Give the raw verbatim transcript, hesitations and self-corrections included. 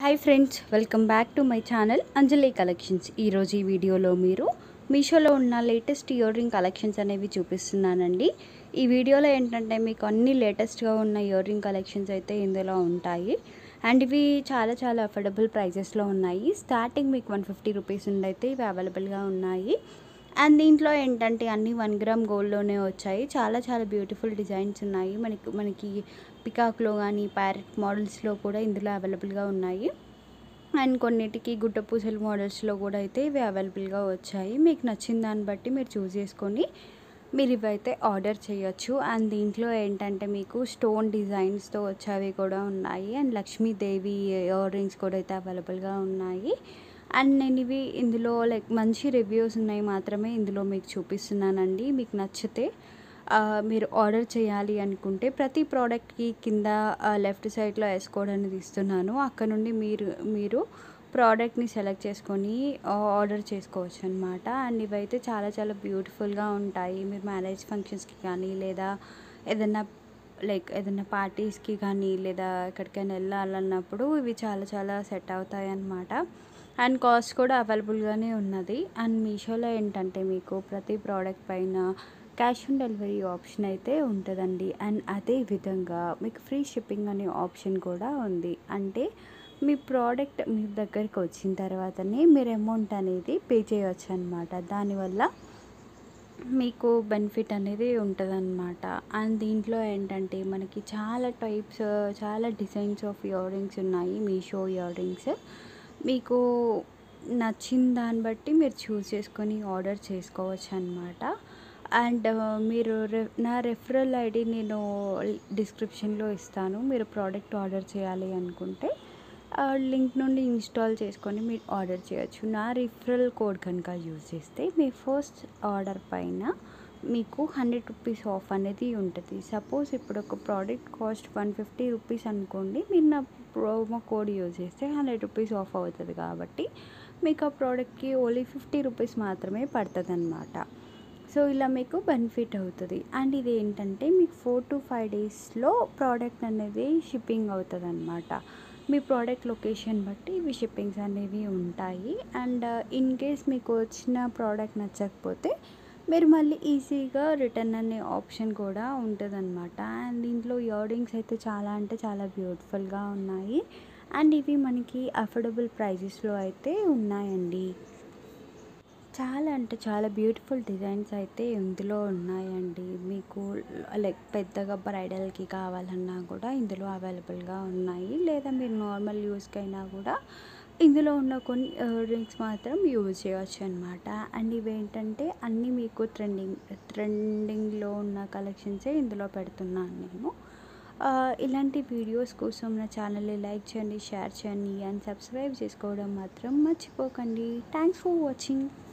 Hi friends, welcome back to my channel Anjali collections. ఈరోజు ఈ వీడియోలో మీరు మీషోలో ఉన్న లేటెస్ట్ ఇయర్ రింగ్ కలెక్షన్స్ అనేవి చూపిస్తున్నానండి. ఈ వీడియోలో ఏంటంటే మీకు అన్ని లేటెస్ట్గా ఉన్న ఇయర్ రింగ్ కలెక్షన్స్ అయితే ఇందులో ఉంటాయి. అండ్ ఇవి చాలా చాలా అఫోర్డబుల్ ప్రైజెస్లో ఉన్నాయి. స్టార్టింగ్ మీకు వన్ ఫిఫ్టీ రూపీస్ నుండి అయితే ఇవి అవైలబుల్గా ఉన్నాయి. అండ్ దీంట్లో ఏంటంటే అన్నీ వన్ గ్రామ్ గోల్డ్లోనే వచ్చాయి. చాలా చాలా బ్యూటిఫుల్ డిజైన్స్ ఉన్నాయి. మనకి మనకి పికాక్లో కానీ ప్యారెట్ మోడల్స్లో కూడా ఇందులో అవైలబుల్గా ఉన్నాయి. అండ్ కొన్నిటికి గుట్ట పూసల మోడల్స్లో కూడా అయితే ఇవి అవైలబుల్గా వచ్చాయి. మీకు నచ్చిన దాన్ని బట్టి మీరు చూస్ చేసుకొని మీరు ఇవైతే ఆర్డర్ చేయొచ్చు. అండ్ దీంట్లో ఏంటంటే మీకు స్టోన్ డిజైన్స్తో వచ్చేవి కూడా ఉన్నాయి. అండ్ లక్ష్మీదేవి ఇయర్ రింగ్స్ కూడా అయితే అవైలబుల్గా ఉన్నాయి. అండ్ నేను ఇవి ఇందులో లైక్ మంచి రివ్యూస్ ఉన్నాయి మాత్రమే ఇందులో మీకు చూపిస్తున్నానండి. మీకు నచ్చితే మీరు ఆర్డర్ చేయాలి అనుకుంటే ప్రతి ప్రోడక్ట్కి కింద లెఫ్ట్ సైడ్లో ఎస్ కోడ్ అనేది ఇస్తున్నాను. అక్కడ నుండి మీరు మీరు ప్రోడక్ట్ని సెలెక్ట్ చేసుకొని ఆర్డర్ చేసుకోవచ్చు అనమాట. అండ్ ఇవైతే చాలా చాలా బ్యూటిఫుల్గా ఉంటాయి. మీరు మ్యారేజ్ ఫంక్షన్స్కి కానీ లేదా ఏదైనా లైక్ ఏదైనా పార్టీస్కి కానీ లేదా ఎక్కడికైనా వెళ్ళాలన్నప్పుడు ఇవి చాలా చాలా సెట్ అవుతాయి అన్నమాట. అండ్ కాస్ట్ కూడా అవైలబుల్గానే ఉన్నది. అండ్ మీషోలో ఏంటంటే మీకు ప్రతి ప్రోడక్ట్ పైన క్యాష్ ఆన్ డెలివరీ ఆప్షన్ అయితే ఉంటుందండి. అండ్ అదే విధంగా మీకు ఫ్రీ షిప్పింగ్ అనే ఆప్షన్ కూడా ఉంది. అంటే మీ ప్రోడక్ట్ మీ దగ్గరికి వచ్చిన తర్వాతనే మీరు అమౌంట్ అనేది పే చేయవచ్చు అనమాట. దానివల్ల మీకు బెనిఫిట్ అనేది ఉంటుందన్నమాట. అండ్ దీంట్లో ఏంటంటే మనకి చాలా టైప్స్ చాలా డిజైన్స్ ఆఫ్ ఇయర్ రింగ్స్ ఉన్నాయి. మీషో ఇయర్ రింగ్స్ మీకు నచ్చిన దాన్ని బట్టి మీరు చూస్ చేసుకొని ఆర్డర్ చేసుకోవచ్చు అనమాట. అండ్ మీరు నా రెఫరల్ ఐడి నేను డిస్క్రిప్షన్లో ఇస్తాను. మీరు ప్రోడక్ట్ ఆర్డర్ చేయాలి అనుకుంటే లింక్ నుండి ఇన్స్టాల్ చేసుకొని మీరు ఆర్డర్ చేయొచ్చు. నా రిఫరల్ కోడ్ కనుక యూజ్ చేస్తే మీ ఫస్ట్ ఆర్డర్ పైన మీకు హండ్రెడ్ రూపీస్ ఆఫ్ అనేది ఉంటుంది. సపోజ్ ఇప్పుడు ఒక product cost one fifty rupees అనుకోండి, మీరు నా ప్రోమో కోడ్ యూజ్ చేస్తే హండ్రెడ్ రూపీస్ ఆఫ్ అవుతుంది. కాబట్టి మీకు ఆ ప్రోడక్ట్కి ఓన్లీ ఫిఫ్టీ రూపీస్ మాత్రమే పడుతుంది అనమాట. సో ఇలా మీకు బెనిఫిట్ అవుతుంది. అండ్ ఇది ఏంటంటే మీకు ఫోర్ టు ఫైవ్ డేస్లో ప్రోడక్ట్ అనేది షిప్పింగ్ అవుతుంది అనమాట. మీ ప్రోడక్ట్ లొకేషన్ బట్టి ఇవి షిప్పింగ్స్ అనేవి ఉంటాయి. అండ్ ఇన్ కేస్ మీకు వచ్చిన ప్రోడక్ట్ నచ్చకపోతే మీరు మళ్ళీ ఈజీగా రిటర్న్ అనే ఆప్షన్ కూడా ఉంటుందన్నమాట. అండ్ దీంట్లో ఇయర్ రింగ్స్ అయితే చాలా అంటే చాలా బ్యూటిఫుల్గా ఉన్నాయి. అండ్ ఇవి మనకి అఫోర్డబుల్ ప్రైజెస్లో అయితే ఉన్నాయండి. చాలా అంటే చాలా బ్యూటిఫుల్ డిజైన్స్ అయితే ఇందులో ఉన్నాయండి. మీకు లైక్ పెద్దగా బ్రైడల్కి కావాలన్నా కూడా ఇందులో అవైలబుల్గా ఉన్నాయి. లేదా మీరు నార్మల్ యూస్కి అయినా కూడా ఇందులో ఉన్న కొన్ని ఇయర్ రింగ్స్ మాత్రం యూజ్ చేయవచ్చు అనమాట. అండ్ ఇవేంటంటే అన్నీ మీకు ట్రెండింగ్ ట్రెండింగ్లో ఉన్న కలెక్షన్సే ఇందులో పెడుతున్నాను నేను. ఇలాంటి వీడియోస్ కోసం నా ఛానల్ని లైక్ చేయండి, షేర్ చేయండి అండ్ సబ్స్క్రైబ్ చేసుకోవడం మాత్రం మర్చిపోకండి. Thanks for watching.